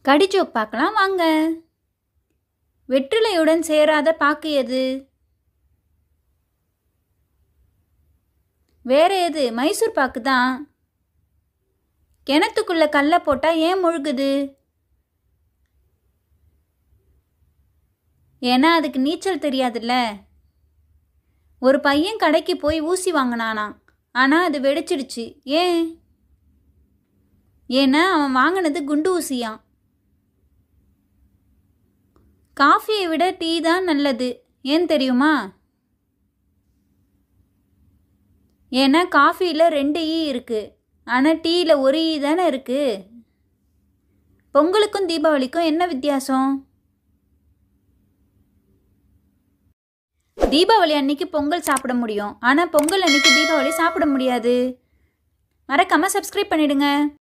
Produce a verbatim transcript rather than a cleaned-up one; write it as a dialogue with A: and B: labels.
A: கடி ஜோக் பார்க்கலாம் வாங்க. வெற்றிலையுடன் சேராத பாக்கு எது? வேற எது? மைசூர் பாக்கு தான். கிணத்துக்குள்ள கல்லை போட்டா ஏன் முழுகுது? ஏன்னா அதுக்கு நீச்சல் தெரியாதுல்ல. ஒரு பையன் கடைக்கு போய் ஊசி வாங்கினானா, ஆனால் அது வெடிச்சிடுச்சு. ஏன்? ஏன்னா அவன் வாங்கினது குண்டு ஊசியான். காஃபியை விட டீ தான் நல்லது. ஏன் தெரியுமா? ஏன்னா காஃபியில் ரெண்டு ஈ இருக்கு, ஆனால் டீயில் ஒரு ஈ தானே இருக்கு. பொங்கலுக்கும் தீபாவளிக்கும் என்ன வித்தியாசம்? தீபாவளி அன்னைக்கு பொங்கல் சாப்பிட முடியும், ஆனால் பொங்கல் அன்னைக்கு தீபாவளி சாப்பிட முடியாது. மறக்காம சப்ஸ்கிரைப் பண்ணிடுங்க.